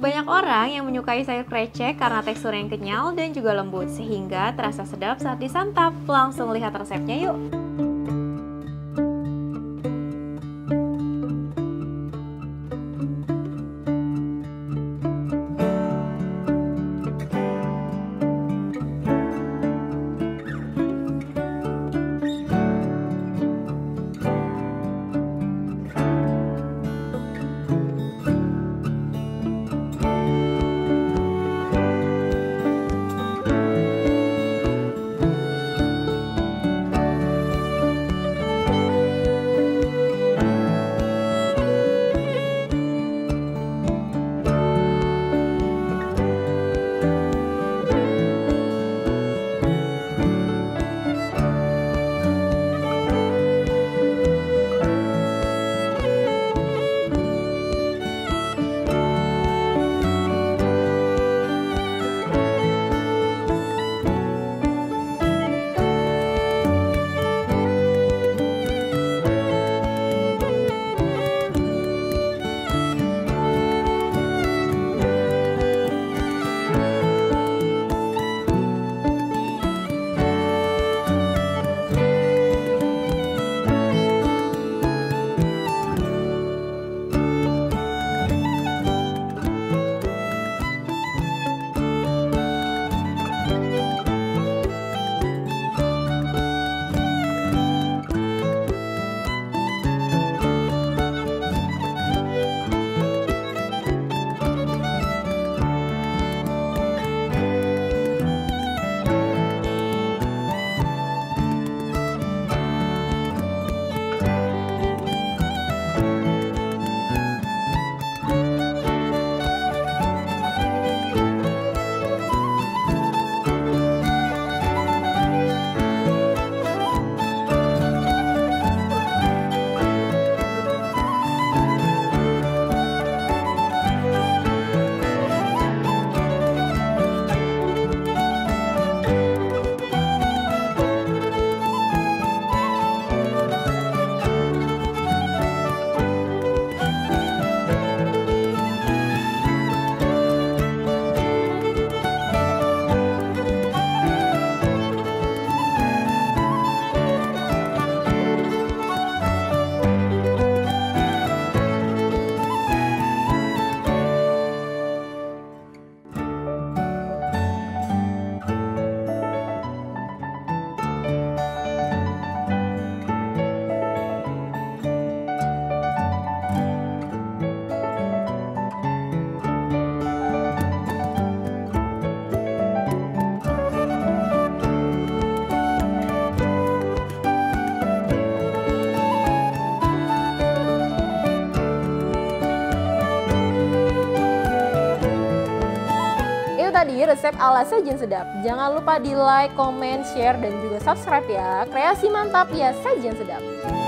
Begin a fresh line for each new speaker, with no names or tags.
Banyak orang yang menyukai sayur krecek karena tekstur yang kenyal dan juga lembut, sehingga terasa sedap saat disantap. Langsung lihat resepnya yuk.
Tadi resep ala Sajian Sedap. Jangan lupa di like, comment, share, dan juga subscribe ya. Kreasi mantap ya Sajian Sedap.